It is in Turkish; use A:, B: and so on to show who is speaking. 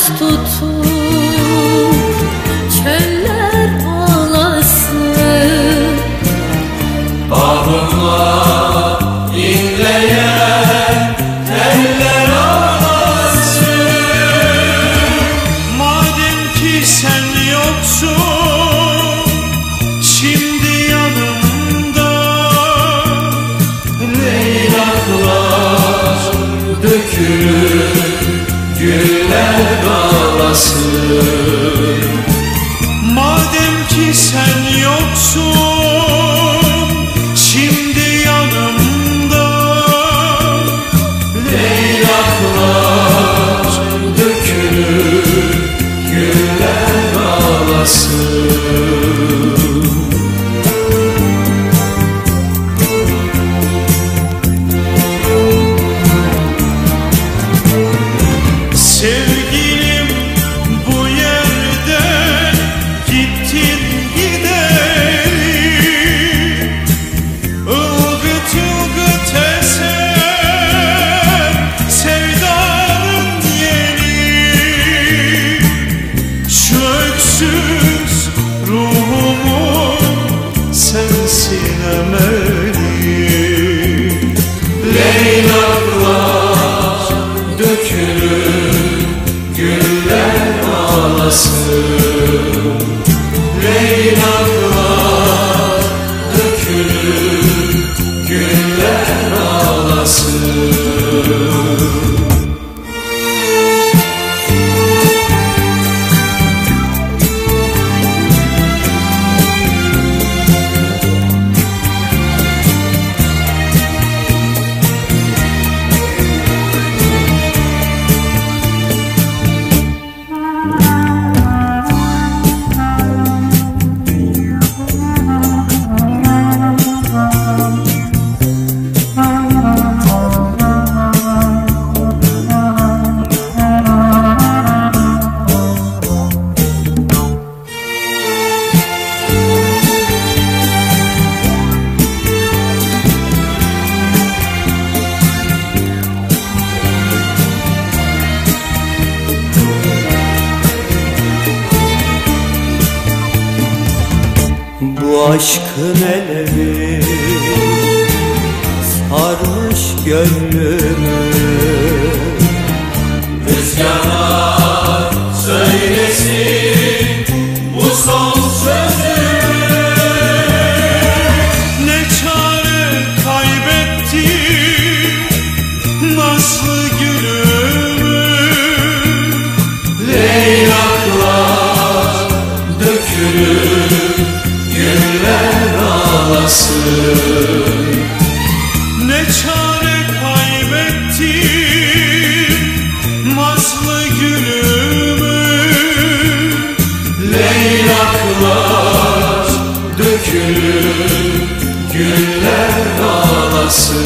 A: tutup çöller ağlasın.
B: Bağrıma inleyen teller ağlasın.
C: Madem ki sen yoksun şimdi yanımda,
B: leylaklar dökülür, güller ağlasın.
C: madem ki sen yoksun şimdi yanımda,
B: leylaklar dökülür, güller ağlasın.
C: sevgilim bu yerden gittin gideri, ılgıt ılgıt eser sevdanın yeri. Şu öksüz ruhumun sensin emeli.
B: Leylaklar dökülür, güller ağlasın. Leylaklar dökülür, güller ağlasın.
D: Bu aşkın elevi sarmış gönlümü.
B: Rüzgarlar söylesin bu son sözü.
C: Ne çare kaybettim nazlı gülümü.
B: Leylaklar dökülür, güller ağlasın.
C: Ne çare kaybettim nazlı gülümü.
B: Leylaklar dökülür, güller ağlasın.